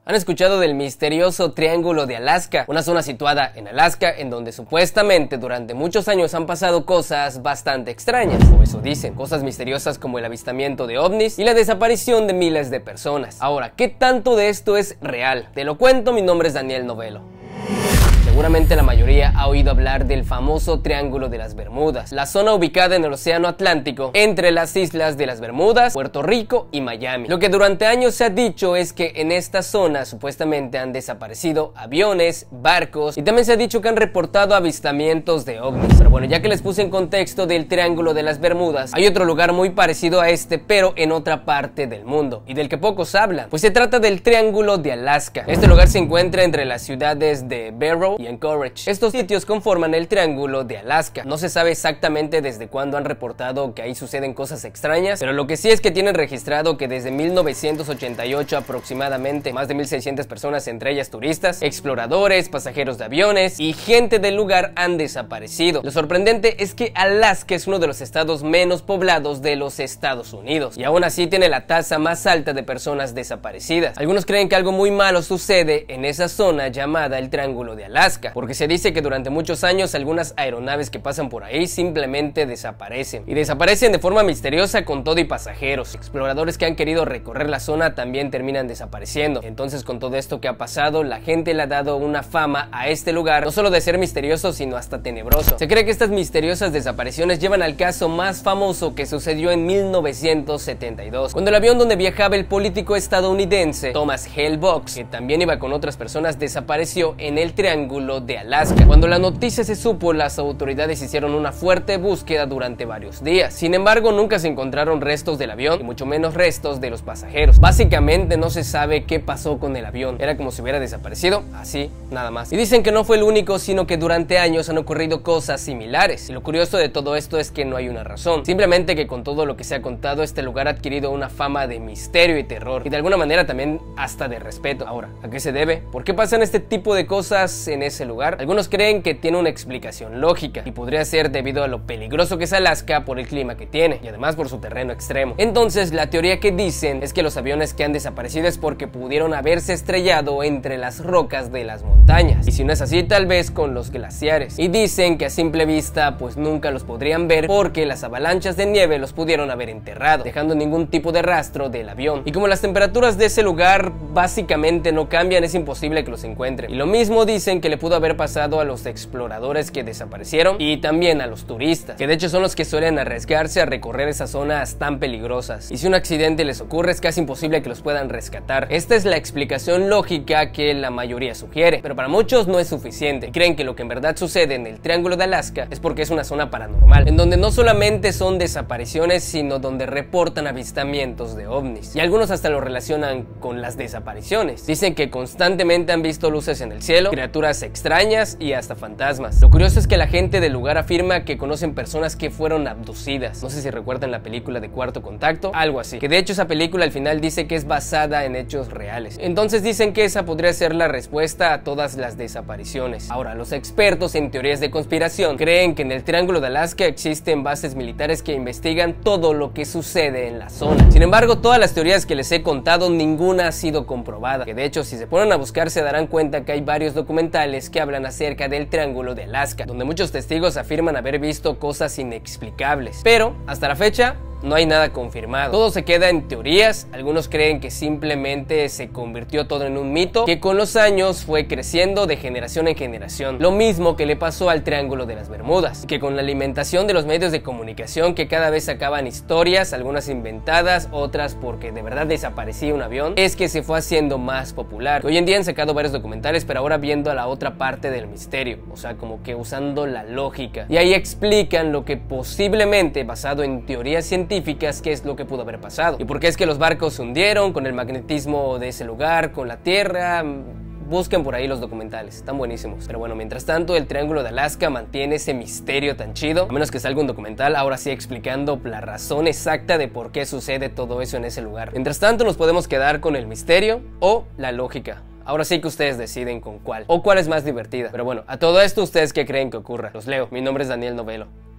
¿Han escuchado del misterioso Triángulo de Alaska? Una zona situada en Alaska en donde supuestamente durante muchos años han pasado cosas bastante extrañas, o eso dicen, cosas misteriosas como el avistamiento de ovnis y la desaparición de miles de personas. Ahora, ¿qué tanto de esto es real? Te lo cuento, mi nombre es Daniel Novelo. Seguramente la mayoría ha oído hablar del famoso Triángulo de las Bermudas, la zona ubicada en el Océano Atlántico entre las islas de las Bermudas, Puerto Rico y Miami. Lo que durante años se ha dicho es que en esta zona supuestamente han desaparecido aviones, barcos y también se ha dicho que han reportado avistamientos de ovnis. Pero bueno, ya que les puse en contexto del Triángulo de las Bermudas, hay otro lugar muy parecido a este pero en otra parte del mundo y del que pocos hablan, pues se trata del Triángulo de Alaska. Este lugar se encuentra entre las ciudades de Barrow y Anchorage. Estos sitios conforman el Triángulo de Alaska. No se sabe exactamente desde cuándo han reportado que ahí suceden cosas extrañas, pero lo que sí es que tienen registrado que desde 1988 aproximadamente más de 1600 personas, entre ellas turistas, exploradores, pasajeros de aviones y gente del lugar han desaparecido. Lo sorprendente es que Alaska es uno de los estados menos poblados de los Estados Unidos y aún así tiene la tasa más alta de personas desaparecidas. Algunos creen que algo muy malo sucede en esa zona llamada el Triángulo de Alaska, porque se dice que durante muchos años algunas aeronaves que pasan por ahí simplemente desaparecen, y desaparecen de forma misteriosa con todo y pasajeros. Exploradores que han querido recorrer la zona también terminan desapareciendo. Entonces, con todo esto que ha pasado, la gente le ha dado una fama a este lugar, no solo de ser misterioso, sino hasta tenebroso. Se cree que estas misteriosas desapariciones llevan al caso más famoso que sucedió en 1972, cuando el avión donde viajaba el político estadounidense Thomas Hale Box, que también iba con otras personas, desapareció en el Triángulo de Alaska. Cuando la noticia se supo, las autoridades hicieron una fuerte búsqueda durante varios días. Sin embargo, nunca se encontraron restos del avión y mucho menos restos de los pasajeros. Básicamente no se sabe qué pasó con el avión. Era como si hubiera desaparecido, así, nada más. Y dicen que no fue el único, sino que durante años han ocurrido cosas similares. Y lo curioso de todo esto es que no hay una razón. Simplemente que con todo lo que se ha contado, este lugar ha adquirido una fama de misterio y terror. Y de alguna manera también hasta de respeto. Ahora, ¿a qué se debe? ¿Por qué pasan este tipo de cosas en ese lugar? Algunos creen que tiene una explicación lógica y podría ser debido a lo peligroso que es Alaska por el clima que tiene y además por su terreno extremo. Entonces, la teoría que dicen es que los aviones que han desaparecido es porque pudieron haberse estrellado entre las rocas de las montañas, y si no es así, tal vez con los glaciares. Y dicen que a simple vista pues nunca los podrían ver porque las avalanchas de nieve los pudieron haber enterrado, dejando ningún tipo de rastro del avión. Y como las temperaturas de ese lugar básicamente no cambian, es imposible que los encuentren. Y lo mismo dicen que le pudo haber pasado a los exploradores que desaparecieron y también a los turistas, que de hecho son los que suelen arriesgarse a recorrer esas zonas tan peligrosas, y si un accidente les ocurre es casi imposible que los puedan rescatar. Esta es la explicación lógica que la mayoría sugiere, pero para muchos no es suficiente y creen que lo que en verdad sucede en el Triángulo de Alaska es porque es una zona paranormal, en donde no solamente son desapariciones, sino donde reportan avistamientos de ovnis, y algunos hasta lo relacionan con las desapariciones. Dicen que constantemente han visto luces en el cielo, criaturas extrañas y hasta fantasmas. Lo curioso es que la gente del lugar afirma que conocen personas que fueron abducidas. No sé si recuerdan la película de Cuarto Contacto, algo así, que de hecho esa película al final dice que es basada en hechos reales. Entonces dicen que esa podría ser la respuesta a todas las desapariciones. Ahora, los expertos en teorías de conspiración creen que en el Triángulo de Alaska existen bases militares que investigan todo lo que sucede en la zona. Sin embargo, todas las teorías que les he contado, ninguna ha sido comprobada, que de hecho si se ponen a buscar se darán cuenta que hay varios documentales que hablan acerca del Triángulo de Alaska, donde muchos testigos afirman haber visto cosas inexplicables, pero hasta la fecha no hay nada confirmado. Todo se queda en teorías. Algunos creen que simplemente se convirtió todo en un mito que con los años fue creciendo de generación en generación. Lo mismo que le pasó al Triángulo de las Bermudas, que con la alimentación de los medios de comunicación que cada vez sacaban historias, algunas inventadas, otras porque de verdad desaparecía un avión, es que se fue haciendo más popular. Hoy en día han sacado varios documentales, pero ahora viendo a la otra parte del misterio, o sea, como que usando la lógica. Y ahí explican lo que posiblemente, basado en teorías científicas, qué es lo que pudo haber pasado y por qué es que los barcos se hundieron, con el magnetismo de ese lugar, con la tierra. Busquen por ahí los documentales, están buenísimos. Pero bueno, mientras tanto el Triángulo de Alaska mantiene ese misterio tan chido, a menos que salga un documental ahora sí explicando la razón exacta de por qué sucede todo eso en ese lugar. Mientras tanto nos podemos quedar con el misterio o la lógica. Ahora sí que ustedes deciden con cuál o cuál es más divertida. Pero bueno, a todo esto, ¿ustedes qué creen que ocurra? Los leo. Mi nombre es Daniel Novelo.